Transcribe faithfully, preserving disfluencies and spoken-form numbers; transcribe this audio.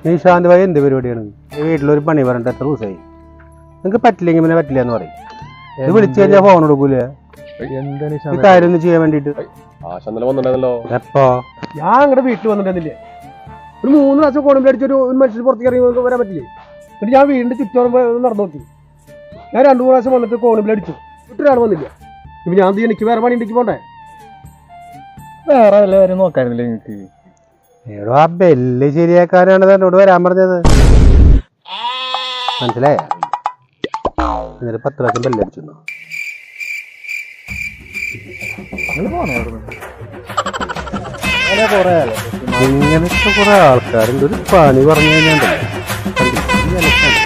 നിശാന്ത് ഭായി എന്ത് പരിപാടിയാണ്? വീട്ടിലൊരു പണി പറഞ്ഞിട്ട് എത്ര ദിവസമായി? നിങ്ങൾക്ക് പറ്റില്ലെങ്കിൽ പിന്നെ പറ്റില്ല എന്ന് പറയും. ഇത് വിളിച്ചു കഴിഞ്ഞാൽ ഫോൺ കൊടുക്കൂലേ? കാര്യം ഒന്ന് ചെയ്യാൻ വേണ്ടിട്ട്. എപ്പോ ഞാൻ അങ്ങടെ വീട്ടിൽ വന്നിട്ടുന്നില്ലേ? ഒരു മൂന്ന് പ്രാവശ്യം കോണുമ്പിൽ അടിച്ചൊരു മനുഷ്യന് പുറത്തേക്ക് ഇറങ്ങി വരാൻ പറ്റില്ലേ? എന്നിട്ട് ഞാൻ വീടിന്റെ ചുറ്റോളം നടന്നു നോക്കി. ഞാൻ രണ്ടു മൂന്ന് പ്രാവശ്യം വന്നിട്ട് കോണുമ്പിൽ അടിച്ചു, ഒരാൾ വന്നില്ല. ഇപ്പൊ ഞാൻ എനിക്ക് വേറെ പണി ഉണ്ടെങ്കിൽ പോണ്ടേ? വേറെ വല്ല കാര്യം നോക്കാനില്ലേ നിങ്ങൾക്ക്? ഏടോ ആ ബെല്ല് ശരിയാക്കാനാണ് എന്നോട് വരാൻ പറഞ്ഞത്, മനസ്സിലായ? എന്നിട്ട് പത്ത് പ്രാവശ്യം ബെല്ലടിച്ചു. ഇങ്ങനത്തെ കുറെ ആൾക്കാരുണ്ട്. ഒരു പണി പറഞ്ഞു കഴിഞ്ഞാൽ